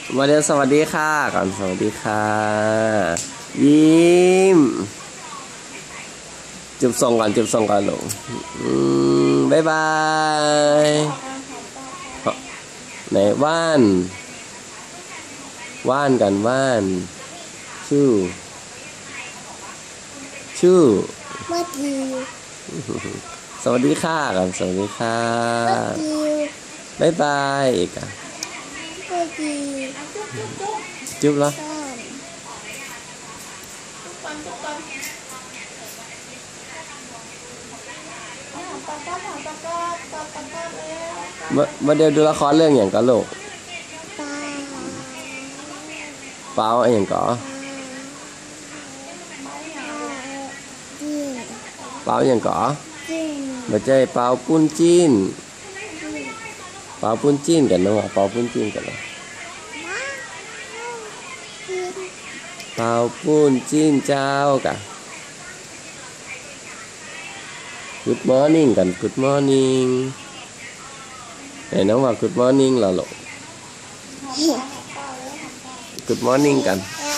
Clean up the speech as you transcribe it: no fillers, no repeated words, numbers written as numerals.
มาเรียนสวัสดีค่ะก่อนสวัสดีค่ะยิ้มจุบส่งก่อนจุบส่งก่อนลงบ๊ายบายไหนว่านกันว่านชื่อเมื่อกี้สวัสดีค่ะก่อนสวัสดีค่ะบ๊ายบายอีกอ่ะเมื่อกี้จุ๊บเหรอมาเดี๋ยวดูละครเรื่องอย่างก็ลูกเปล่าอย่างก็เปล่าอย่างก็ไม่ใช่เปล่าปุ้นจีนเปล่าปุ้นจีนกันนะวะเปล่าปุ้นจีนกันนะเปล่าปุ้นจีนเจ้ากะ Good morning กัน Good morning ไหนน้องว่า Good morning เหรอลูก Good morning กัน